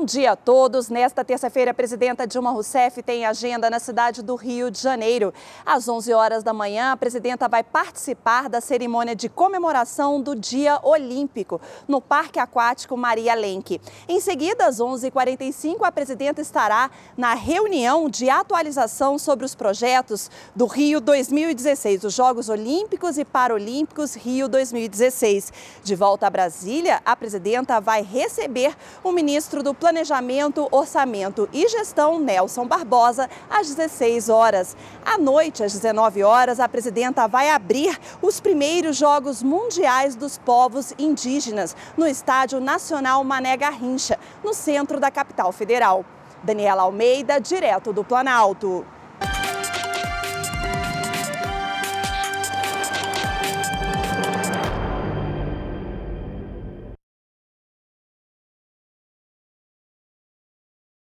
Bom dia a todos. Nesta terça-feira, a presidenta Dilma Rousseff tem agenda na cidade do Rio de Janeiro. Às 11 horas da manhã, a presidenta vai participar da cerimônia de comemoração do Dia Olímpico, no Parque Aquático Maria Lenk. Em seguida, às 11h45, a presidenta estará na reunião de atualização sobre os projetos do Rio 2016, os Jogos Olímpicos e Paralímpicos Rio 2016. De volta a Brasília, a presidenta vai receber o ministro do Planejamento, Orçamento e Gestão, Nelson Barbosa, às 16 horas. À noite, às 19 horas, a presidenta vai abrir os primeiros Jogos Mundiais dos Povos Indígenas no Estádio Nacional Mané Garrincha, no centro da capital federal. Daniela Almeida, direto do Planalto.